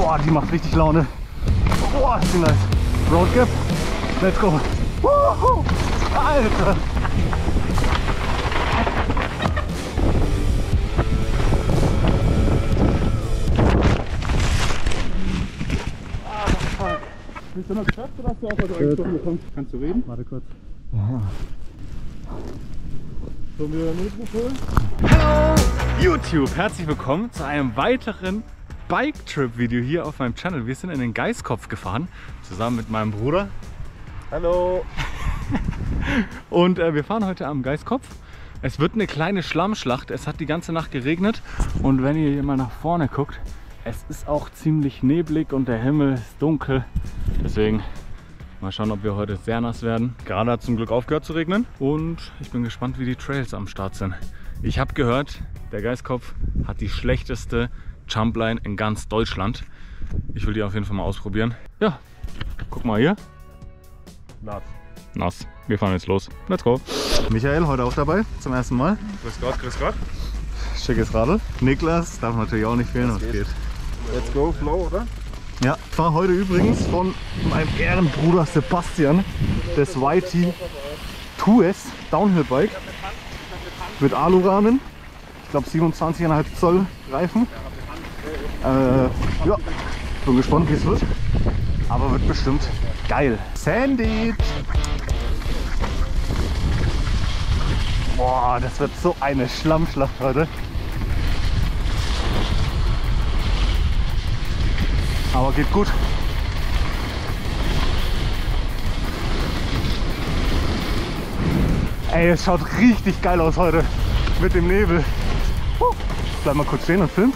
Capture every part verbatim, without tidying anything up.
Boah, die macht richtig Laune. Boah, ist die nice. Road Gap. Let's go. Wuhu. Alter. Ah, fuck. Bist du noch geschafft oder hast du auch was reingekommen? Kannst du reden? Warte kurz. Ja. Sollen wir einen Notruf holen? Hallo YouTube! Herzlich willkommen zu einem weiteren Bike-Trip-Video hier auf meinem Channel. Wir sind in den Geiskopf gefahren, zusammen mit meinem Bruder. Hallo! Und äh, wir fahren heute am Geiskopf. Es wird eine kleine Schlammschlacht. Es hat die ganze Nacht geregnet. Und wenn ihr hier mal nach vorne guckt, es ist auch ziemlich neblig und der Himmel ist dunkel. Deswegen mal schauen, ob wir heute sehr nass werden. Gerade hat es zum Glück aufgehört zu regnen. Und ich bin gespannt, wie die Trails am Start sind. Ich habe gehört, der Geiskopf hat die schlechteste Jumpline in ganz Deutschland. Ich will die auf jeden Fall mal ausprobieren. Ja, guck mal hier. Nass. Nass. Wir fahren jetzt los. Let's go. Michael heute auch dabei, zum ersten Mal. Grüß Gott, grüß Gott. Schickes Radl. Niklas darf natürlich auch nicht fehlen, was geht. Let's go, Flow, oder? Ja, ich fahre heute übrigens von meinem Ehrenbruder Sebastian das Y T zwei S Downhill Bike mit Alurahmen. Ich glaube siebenundzwanzig Komma fünf Zoll Reifen. Äh, ja, bin gespannt, wie es wird. Aber wird bestimmt geil. Sandy! Boah, das wird so eine Schlammschlacht heute. Aber geht gut. Ey, es schaut richtig geil aus heute mit dem Nebel. Uh, bleib mal kurz stehen und film.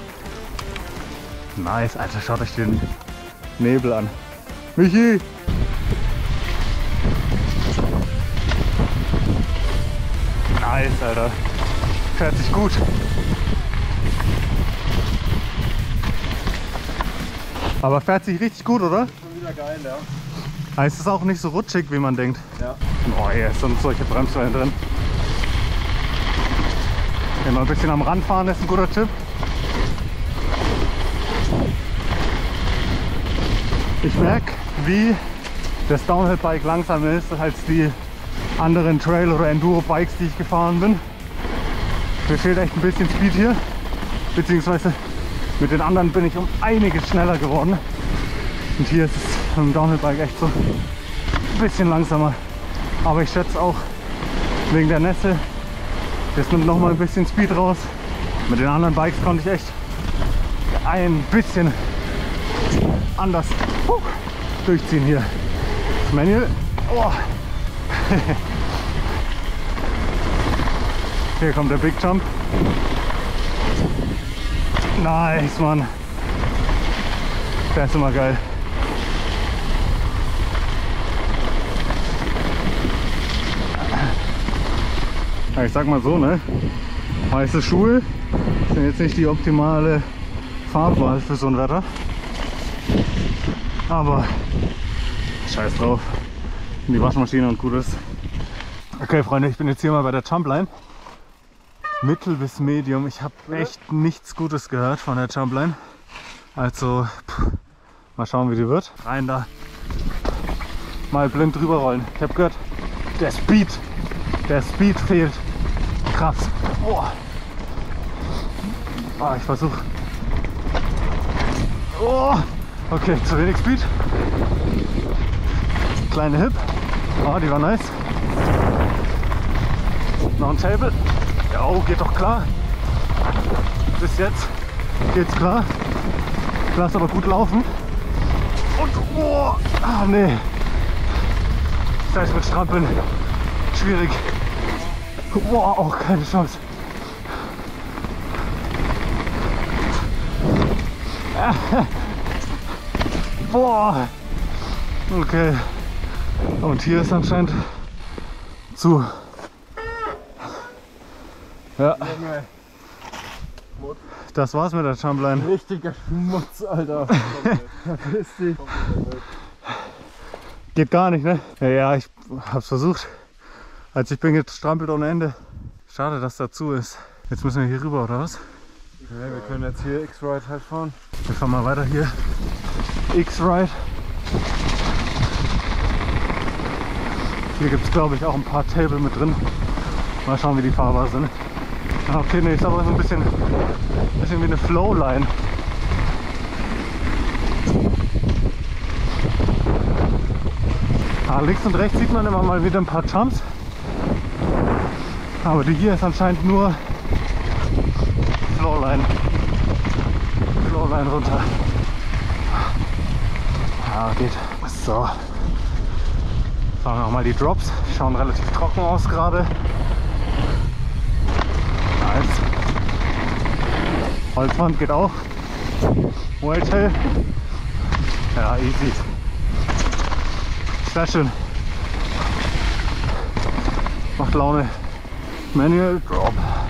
Nice, Alter, schaut euch den Nebel an. Michi! Nice, Alter. Fährt sich gut. Aber fährt sich richtig gut, oder? Schon wieder geil, ja. Heißt es auch nicht so rutschig, wie man denkt. Ja. Oh, hier sind solche Bremswellen drin. Immer ein bisschen am Rand fahren ist ein guter Tipp. Ich merke, wie das Downhill-Bike langsamer ist als die anderen Trail- oder Enduro-Bikes, die ich gefahren bin. Mir fehlt echt ein bisschen Speed hier, beziehungsweise mit den anderen bin ich um einiges schneller geworden. Und hier ist es mit dem Downhill-Bike echt so ein bisschen langsamer. Aber ich schätze auch wegen der Nässe, das nimmt noch mal ein bisschen Speed raus. Mit den anderen Bikes konnte ich echt ein bisschen anders uh, durchziehen hier. Das Manual. Oh. Hier kommt der Big Jump. Nice, Mann. Der ist immer geil. Ja, ich sag mal so, ne? Weiße Schuhe sind jetzt nicht die optimale Farbwahl für so ein Wetter. Aber scheiß drauf. In die Waschmaschine und gut ist. Okay, Freunde, ich bin jetzt hier mal bei der Jumpline. Mittel bis Medium. Ich habe echt nichts Gutes gehört von der Jumpline. Also, pff, mal schauen, wie die wird. Rein da. Mal blind drüber rollen. Ich habe gehört, der Speed, der Speed fehlt. Krass. Boah. Oh, ich versuche. Oh. Okay, zu wenig Speed. Kleine Hip. Oh, die war nice. Noch ein Table. Oh, geht doch klar. Bis jetzt geht's klar. Lass aber gut laufen. Und oh, ah nee. Das heißt mit Strampeln schwierig. Boah, auch keine Chance. Boah. Okay. Und hier ist anscheinend zu. Ja. Das war's mit der Jumpline. Richtiger Schmutz, Alter. Verpiss dich. Geht gar nicht, ne? Ja, ja, ich hab's versucht. Also ich bin jetzt strampelt ohne Ende. Schade, dass dazu ist. Jetzt müssen wir hier rüber, oder was? Ja, wir können jetzt hier X-Ride halt fahren. Wir fahren mal weiter hier. X-Ride. Hier gibt es, glaube ich, auch ein paar Table mit drin. Mal schauen, wie die fahrbar sind. Ah, okay, ne, ist aber so ein bisschen, bisschen wie eine Flowline. Ah, links und rechts sieht man immer mal wieder ein paar Jumps. Aber die hier ist anscheinend nur Flowline. Flowline runter. Ja, geht. So. Fahren wir auch mal die Drops. Schauen relativ trocken aus gerade. Nice. Holzwand geht auch. Welltail. Ja, easy. Sehr schön. Macht Laune. Manual Drop.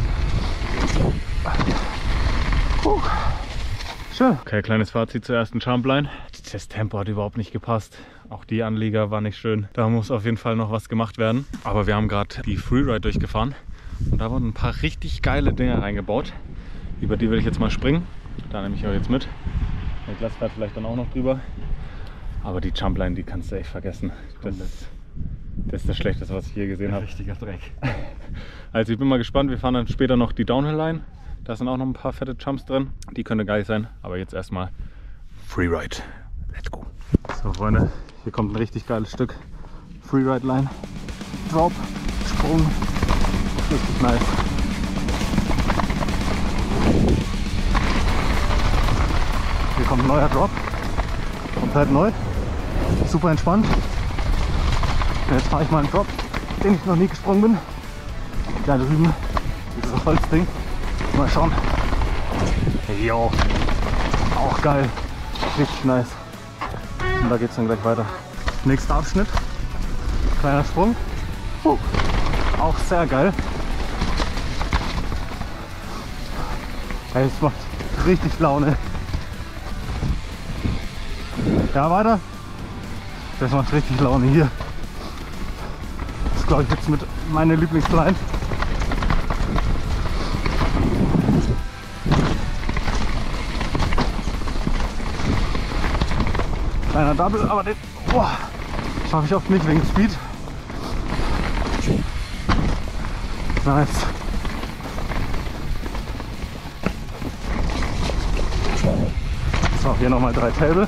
Puh. Schön. Okay, kleines Fazit zur ersten Jumpline. Das Tempo hat überhaupt nicht gepasst. Auch die Anlieger war nicht schön. Da muss auf jeden Fall noch was gemacht werden. Aber wir haben gerade die Freeride durchgefahren. Und da wurden ein paar richtig geile Dinge reingebaut. Über die will ich jetzt mal springen. Da nehme ich euch jetzt mit. Der Glas fährt vielleicht dann auch noch drüber. Aber die Jumpline, die kannst du echt vergessen. Das, das ist das Schlechteste, was ich hier gesehen habe. Richtiger Dreck. Also ich bin mal gespannt. Wir fahren dann später noch die Downhill-Line. Da sind auch noch ein paar fette Jumps drin. Die können geil sein. Aber jetzt erstmal Freeride. Let's go. So Freunde, hier kommt ein richtig geiles Stück. Freeride-Line. Drop, Sprung. Richtig nice. Hier kommt ein neuer Drop. Komplett neu. Super entspannt. Jetzt fahre ich mal einen Drop, den ich noch nie gesprungen bin. Da drüben, dieses Holzding. Mal schauen. Jo, auch geil. Richtig nice. Und da geht es dann gleich weiter. Nächster Abschnitt. Kleiner Sprung. Uh, auch sehr geil. Hey, es macht richtig Laune. Ja, weiter. Das macht richtig Laune hier. Das ist, glaube ich, jetzt mit meiner Lieblingsline. Kleiner Double, aber den oh, schaffe ich oft nicht wegen Speed. Nice. So, hier nochmal drei Table.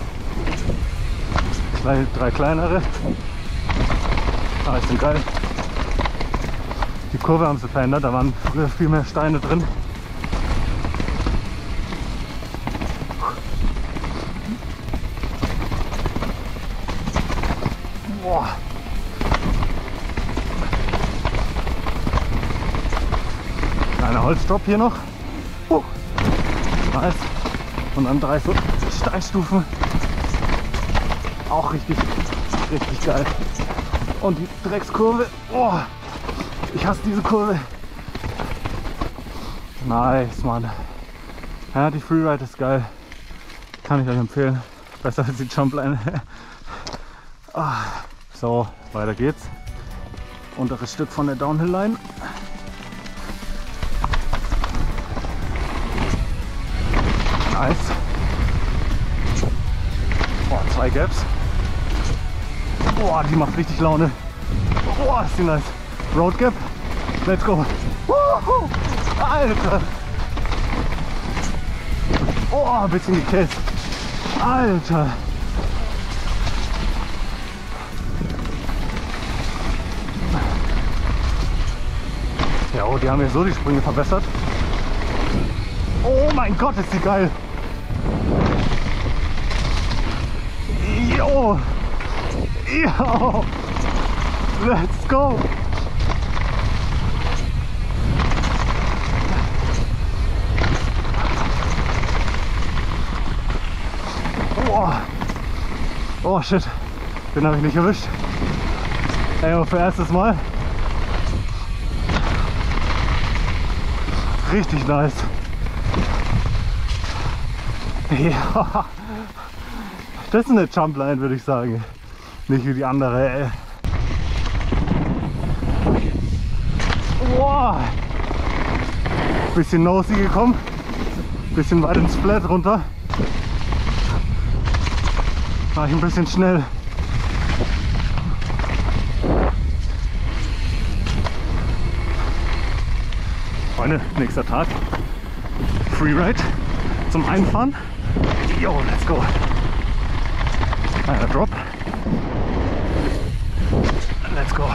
Drei kleinere. Ah, ist geil. Die Kurve haben sie verändert, da waren früher viel mehr Steine drin. Boah. Kleiner Holzdrop hier noch. Uh. Nice. Und dann drei so Steinstufen. Auch richtig, richtig geil. Und die Dreckskurve. Oh, ich hasse diese Kurve. Nice, Mann. Ja, die Freeride ist geil. Kann ich euch empfehlen. Besser als die Jumpline. So, weiter geht's. Unteres Stück von der Downhill-Line. Nice. Oh, zwei Gaps. Boah, die macht richtig Laune. Boah, ist die nice. Road Gap. Let's go. Woohoo. Alter. Oh, ein bisschen gekillt. Alter. Ja, oh, die haben ja so die Sprünge verbessert. Oh mein Gott, ist die geil. Jo. Jo. Let's go. Oh, oh shit. Den habe ich nicht erwischt. Ey, aber für erstes Mal. Richtig nice. Ja. Das ist eine Jumpline, würde ich sagen. Nicht wie die andere, ey. Wow. Bisschen nosy gekommen. Bisschen weit ins Flat runter. War ich ein bisschen schnell. Freunde, nächster Tag. Freeride zum Einfahren. Yo, let's go. Einer Drop. Let's go.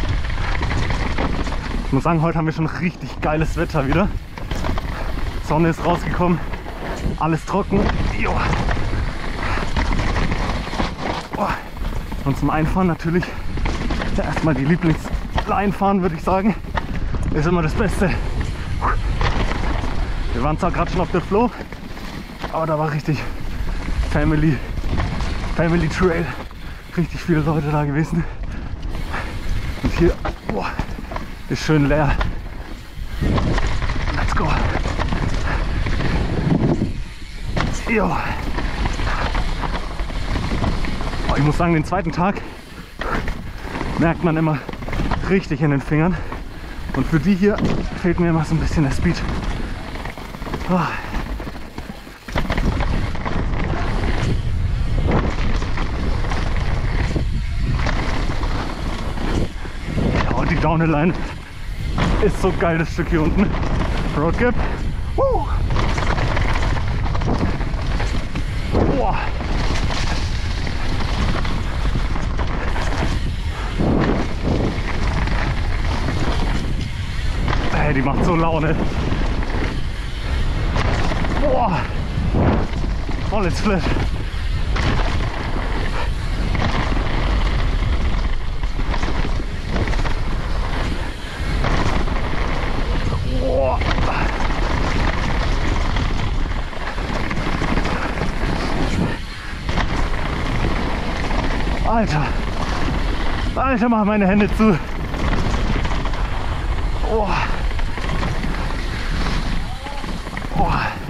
Ich muss sagen, heute haben wir schon richtig geiles Wetter wieder. Sonne ist rausgekommen. Alles trocken. Jo. Oh. Und zum Einfahren natürlich erstmal die Lieblingsline fahren, würde ich sagen. Ist immer das Beste. Wir waren zwar gerade schon auf der Flow, aber da war richtig Family, Family Trail. Richtig viele Leute da gewesen. Und hier boah, ist schön leer. Let's go. Jo. Oh, ich muss sagen, den zweiten Tag merkt man immer richtig in den Fingern. Und für die hier fehlt mir immer so ein bisschen der Speed. Oh. Ja, und die Downhill-Line ist so geil, das Stück hier unten. Road Gap. Uh. Boah. Hey, die macht so Laune. Boah. Voll ins Flat. Boah. Alter. Alter, mach meine Hände zu. Oh. Oh.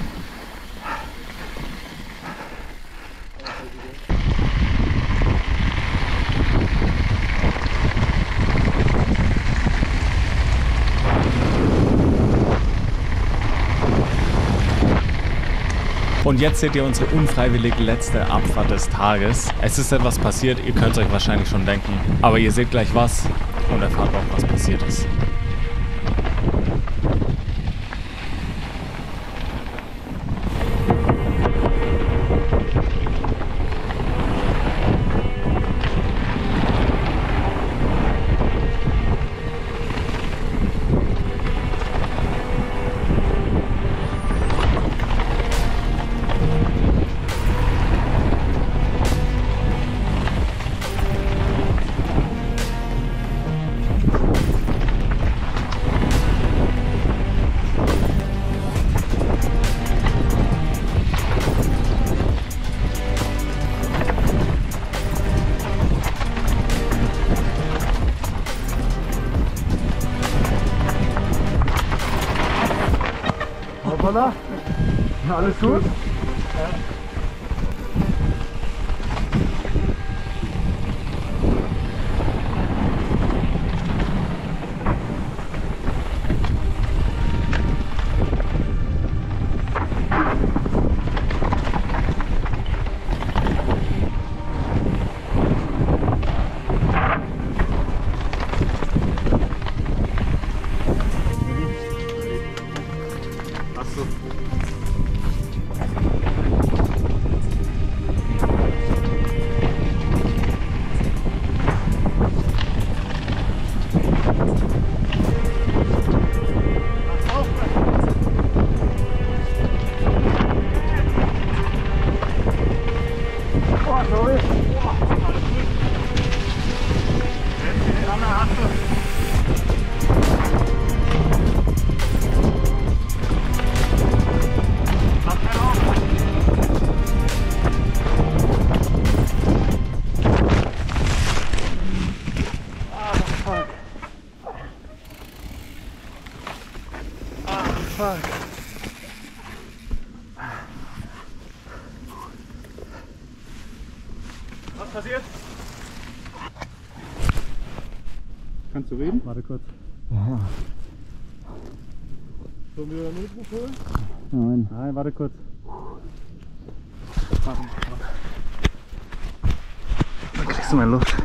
Und jetzt seht ihr unsere unfreiwillig letzte Abfahrt des Tages. Es ist etwas passiert, ihr könnt es euch wahrscheinlich schon denken. Aber ihr seht gleich was und erfahrt auch, was passiert ist. Hoppala. Alles gut? Fuck. Was passiert? Kannst du reden? Warte kurz. Sollen wir Notruf holen? Nein. Nein, warte kurz. Dann kriegst du meine Luft.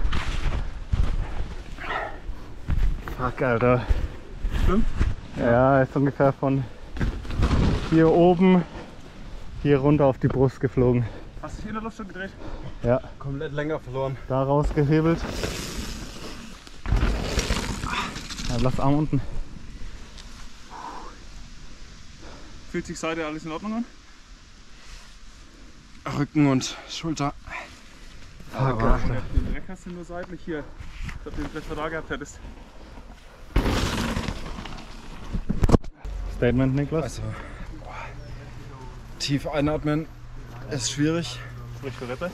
Fuck, Alter. Schlimm? Ja, ist ungefähr von hier oben hier runter auf die Brust geflogen. Hast du dich in der Luft schon gedreht? Ja. Komplett länger verloren. Da rausgehebelt. Ja, lass Arm unten. Fühlt sich seither alles in Ordnung an? Rücken und Schulter. Fuck, Aber Alter. den Dreck hast du nur seitlich hier. Ich glaube, den du vielleicht da gehabt hättest. Statement, Niklas? Also, boah. Tief einatmen ist schwierig. Sprich für Rippe.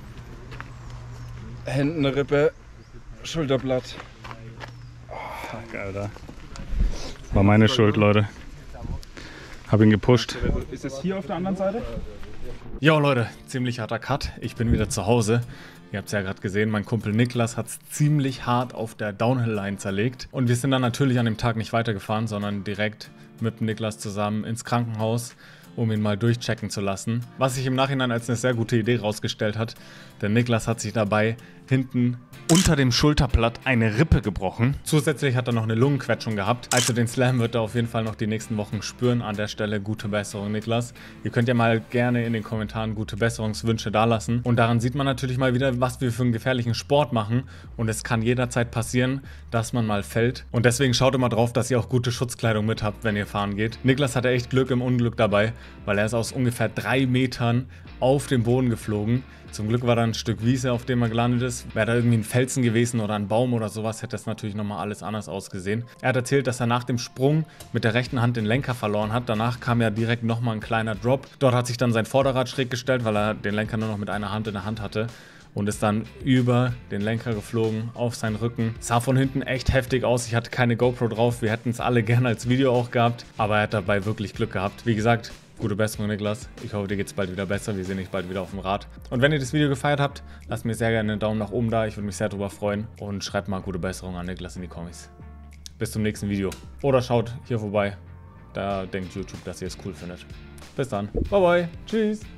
Händen Rippe, Schulterblatt. Fuck, Alter. Das war meine Schuld, Leute. Hab ihn gepusht. Ist es hier auf der anderen Seite? Jo Leute, ziemlich harter Cut. Ich bin wieder zu Hause. Ihr habt es ja gerade gesehen, mein Kumpel Niklas hat es ziemlich hart auf der Downhill-Line zerlegt. Und wir sind dann natürlich an dem Tag nicht weitergefahren, sondern direkt mit Niklas zusammen ins Krankenhaus, um ihn mal durchchecken zu lassen. Was sich im Nachhinein als eine sehr gute Idee rausgestellt hat, denn Niklas hat sich dabei hinten unter dem Schulterblatt eine Rippe gebrochen. Zusätzlich hat er noch eine Lungenquetschung gehabt. Also den Slam wird er auf jeden Fall noch die nächsten Wochen spüren. An der Stelle gute Besserung, Niklas. Ihr könnt ja mal gerne in den Kommentaren gute Besserungswünsche dalassen. Und daran sieht man natürlich mal wieder, was wir für einen gefährlichen Sport machen. Und es kann jederzeit passieren, dass man mal fällt. Und deswegen schaut immer drauf, dass ihr auch gute Schutzkleidung mit habt, wenn ihr fahren geht. Niklas hatte echt Glück im Unglück dabei, weil er ist aus ungefähr drei Metern auf den Boden geflogen. Zum Glück war da ein Stück Wiese, auf dem er gelandet ist. Wäre da irgendwie ein Felsen gewesen oder ein Baum oder sowas, hätte das natürlich nochmal alles anders ausgesehen. Er hat erzählt, dass er nach dem Sprung mit der rechten Hand den Lenker verloren hat. Danach kam ja direkt nochmal ein kleiner Drop. Dort hat sich dann sein Vorderrad schräg gestellt, weil er den Lenker nur noch mit einer Hand in der Hand hatte. Und ist dann über den Lenker geflogen, auf seinen Rücken. Sah von hinten echt heftig aus. Ich hatte keine GoPro drauf. Wir hätten es alle gerne als Video auch gehabt. Aber er hat dabei wirklich Glück gehabt. Wie gesagt, gute Besserung, Niklas. Ich hoffe, dir geht es bald wieder besser. Wir sehen dich bald wieder auf dem Rad. Und wenn ihr das Video gefeiert habt, lasst mir sehr gerne einen Daumen nach oben da. Ich würde mich sehr darüber freuen. Und schreibt mal gute Besserung an Niklas in die Kommis. Bis zum nächsten Video. Oder schaut hier vorbei. Da denkt YouTube, dass ihr es cool findet. Bis dann. Bye bye. Tschüss.